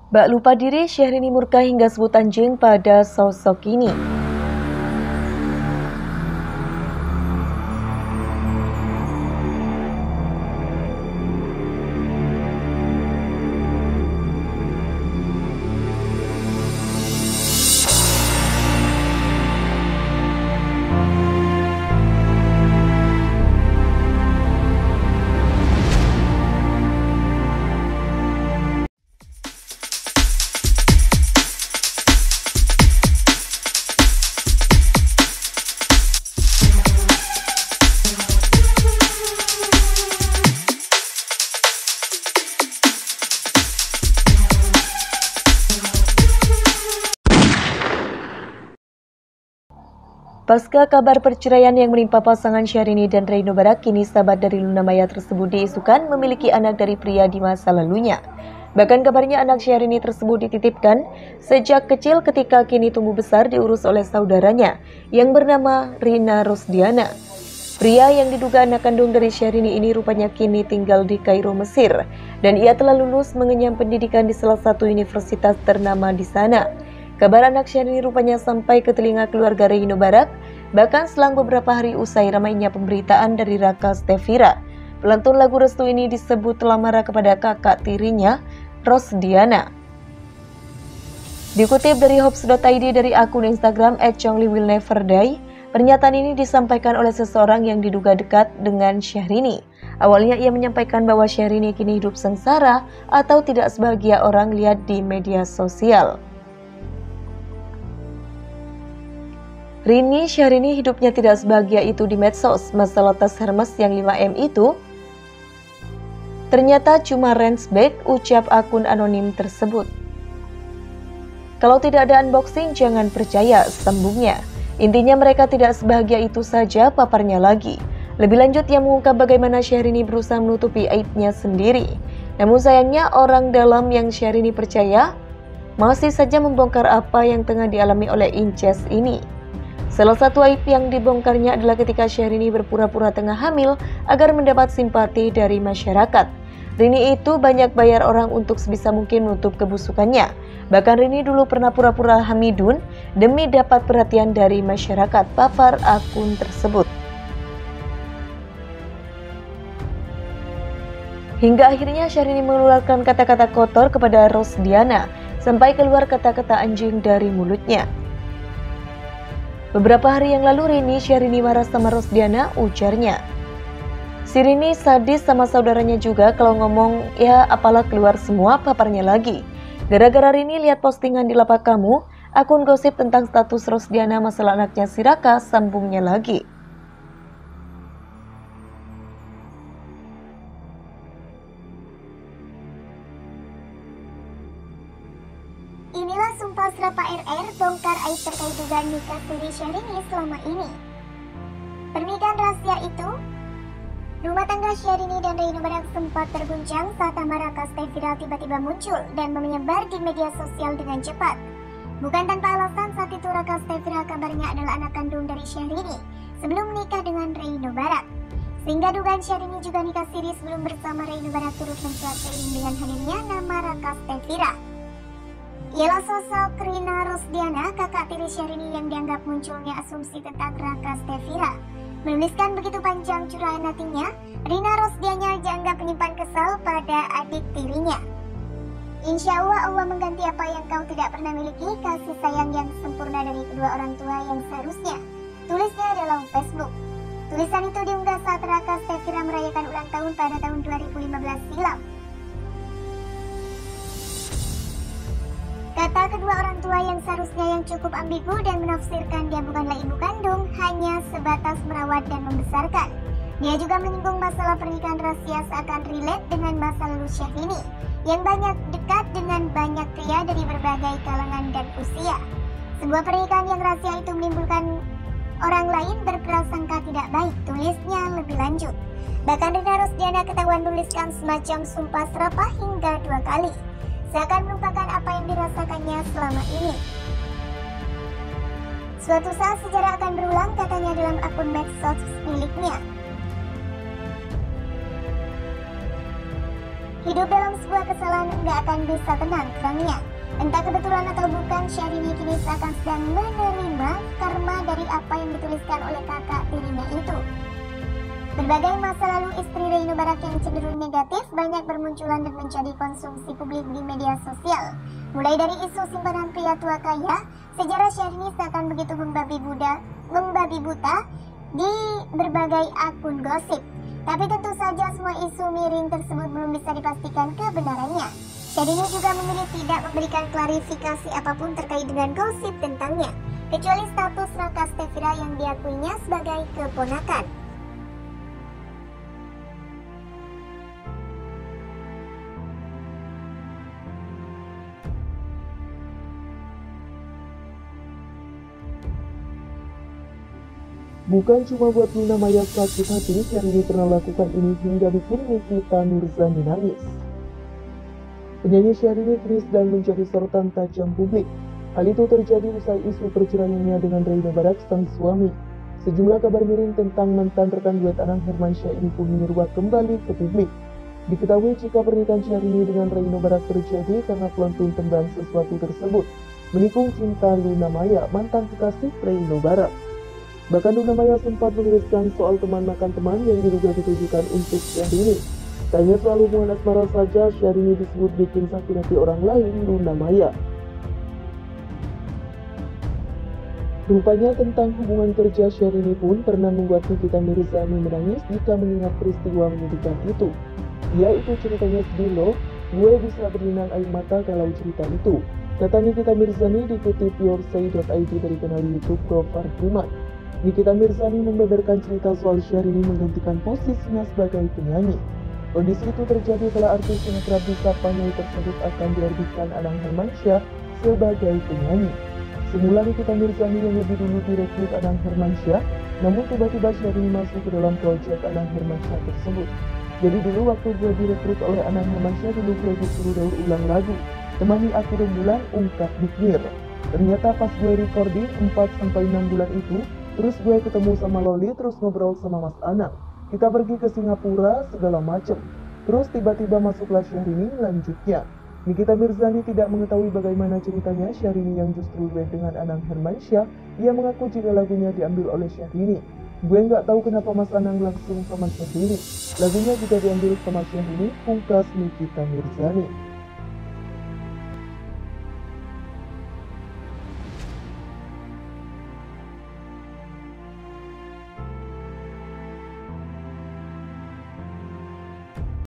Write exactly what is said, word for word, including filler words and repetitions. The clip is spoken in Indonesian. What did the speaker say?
Bak lupa diri, Syahrini murka hingga sebut anjing pada sosok ini. Pasca kabar perceraian yang menimpa pasangan Syahrini dan Reino Barak, kini sahabat dari Luna Maya tersebut diisukan memiliki anak dari pria di masa lalunya. Bahkan kabarnya anak Syahrini tersebut dititipkan sejak kecil ketika kini tumbuh besar diurus oleh saudaranya yang bernama Rina Rosdiana. Pria yang diduga anak kandung dari Syahrini ini rupanya kini tinggal di Kairo, Mesir, dan ia telah lulus mengenyam pendidikan di salah satu universitas ternama di sana. Kabar anak Syahrini rupanya sampai ke telinga keluarga Reino Barak, bahkan selang beberapa hari usai ramainya pemberitaan dari Raka Stefira. Pelantun lagu restu ini disebut telah marah kepada kakak tirinya, Rosdiana. Dikutip dari Hopes dot I D dari akun Instagram et chongli will never die, pernyataan ini disampaikan oleh seseorang yang diduga dekat dengan Syahrini. Awalnya ia menyampaikan bahwa Syahrini kini hidup sengsara atau tidak sebahagia orang lihat di media sosial. Rini Syahrini hidupnya tidak sebahagia itu di medsos. Masalah tas Hermes yang lima M itu ternyata cuma range-bag, ucap akun anonim tersebut. Kalau tidak ada unboxing jangan percaya, sambungnya. Intinya mereka tidak sebahagia itu saja, paparnya lagi. Lebih lanjut ia mengungkap bagaimana Syahrini berusaha menutupi aibnya sendiri. Namun sayangnya orang dalam yang Syahrini percaya masih saja membongkar apa yang tengah dialami oleh Inces ini. Salah satu aib yang dibongkarnya adalah ketika Syahrini berpura-pura tengah hamil agar mendapat simpati dari masyarakat. Rini itu banyak bayar orang untuk sebisa mungkin menutup kebusukannya. Bahkan Rini dulu pernah pura-pura hamidun demi dapat perhatian dari masyarakat, papar akun tersebut. Hingga akhirnya Syahrini mengeluarkan kata-kata kotor kepada Rosdiana sampai keluar kata-kata anjing dari mulutnya. Beberapa hari yang lalu Rini Syahrini marah sama Rosdiana, ujarnya. Si Rini sadis sama saudaranya juga, kalau ngomong ya apalah keluar semua, paparnya lagi. Gara-gara Rini lihat postingan di lapak kamu, akun gosip tentang status Rosdiana masalah anaknya si Raka, sambungnya lagi. Inilah sumpah serapah R R bongkar aib terkait dugaan nikah siri Syahrini selama ini. Pernikahan rahasia itu, rumah tangga Syahrini dan Reino Barak sempat terguncang saat nama Raka Stefira tiba-tiba muncul dan menyebar di media sosial dengan cepat. Bukan tanpa alasan, saat itu Raka Stefira kabarnya adalah anak kandung dari Syahrini sebelum menikah dengan Reino Barak. Sehingga dugaan Syahrini juga nikah siri sebelum bersama Reino Barak turut mencuat seiring dengan hadirnya nama Raka Stefira. Ialah sosok Rina Rosdiana, kakak tiri Syahrini yang dianggap munculnya asumsi tentang Raka Stefira. Menuliskan begitu panjang curahan hatinya, Rina Rosdiana dianggap menyimpan kesal pada adik tirinya. Insya Allah Allah mengganti apa yang kau tidak pernah miliki, kasih sayang yang sempurna dari kedua orang tua yang seharusnya. Tulisnya dalam Facebook. Tulisan itu diunggah saat Raka Stefira merayakan ulang tahun pada tahun dua ribu lima belas silam. Kata kedua orang tua yang seharusnya yang cukup ambigu dan menafsirkan dia bukanlah ibu kandung, hanya sebatas merawat dan membesarkan. Dia juga menyinggung masalah pernikahan rahasia seakan relate dengan masa lalu Syahrini yang banyak dekat dengan banyak pria dari berbagai kalangan dan usia. Sebuah pernikahan yang rahasia itu menimbulkan orang lain berprasangka tidak baik, tulisnya lebih lanjut. Bahkan Rina Rosdiana ketahuan tuliskan semacam sumpah serapah hingga dua kali, seakan melupakan apa yang dirasakannya selama ini. Suatu saat sejarah akan berulang, katanya dalam akun medsos miliknya. Hidup dalam sebuah kesalahan nggak akan bisa tenang, terangnya. Entah kebetulan atau bukan, Syahrini kini seakan sedang menerima karma dari apa yang dituliskan oleh kakak dirinya itu. Berbagai masa lalu istri Reino Barak yang cenderung negatif banyak bermunculan dan menjadi konsumsi publik di media sosial. Mulai dari isu simpanan pria tua kaya, sejarah Syahrini seakan begitu membabi buta, membabi buta di berbagai akun gosip. Tapi tentu saja semua isu miring tersebut belum bisa dipastikan kebenarannya. Syahrini juga memilih tidak memberikan klarifikasi apapun terkait dengan gosip tentangnya, kecuali status Raka Stevira yang diakuinya sebagai keponakan. Bukan cuma buat Luna Maya sakit hati, Syahrini pernah lakukan ini hingga bikin Nikita Mirzani nangis. Penyanyi Syahrini kini sedang menjadi sorotan tajam publik. Hal itu terjadi usai isu perceraiannya dengan Reino Barak sang suami. Sejumlah kabar miring tentang mantan rekan duet Anang Hermansyah ini pun menyeruak kembali ke publik. Diketahui jika pernikahan Syahrini dengan Reino Barak terjadi karena pelantun tembang sesuatu tersebut menikung cinta Luna Maya, mantan kekasih Reino Barak. Bahkan Luna Maya sempat menuliskan soal teman makan teman yang diduga ditujukan untuk Syahrini. Tak hanya soal hubungan asmara saja, Syahrini disebut bikin sakit hati orang lain, Luna Maya. Rupanya tentang hubungan kerja Syahrini pun pernah membuat Nikita Mirzani menangis jika mengingat peristiwa menyedihkan itu. Ya, itu ceritanya sedih loh, gue bisa berlinang air mata kalau cerita itu, kata Nikita Mirzani dikutip yoursay dot i d dari kanal YouTube Gofar Hilman. Nikita Mirzani membeberkan cerita soal Syahrini menggantikan posisinya sebagai penyanyi. Kondisi itu terjadi setelah artis yang kerap disapanya tersebut akan dihadirkan Anang Hermansyah sebagai penyanyi. Semula Nikita Mirzani yang lebih dulu direkrut Anang Hermansyah, namun tiba-tiba Syahrini masuk ke dalam proyek Anang Hermansyah tersebut. Jadi dulu waktu gue direkrut oleh Anang Hermansyah, dulu gue disuruh daur ulang lagu, temani aku rembulan, ungkap Bikir. Ternyata pas gue recording empat sampai enam bulan itu, terus gue ketemu sama Loli, terus ngobrol sama Mas Anang. Kita pergi ke Singapura, segala macem. Terus tiba-tiba masuklah Syahrini, lanjutnya. Nikita Mirzani tidak mengetahui bagaimana ceritanya Syahrini yang justru duet dengan Anang Hermansyah. Ia mengaku jika lagunya diambil oleh Syahrini. Gue nggak tahu kenapa Mas Anang langsung sama Syahrini. Lagunya juga diambil sama Syahrini, pungkas Nikita Mirzani.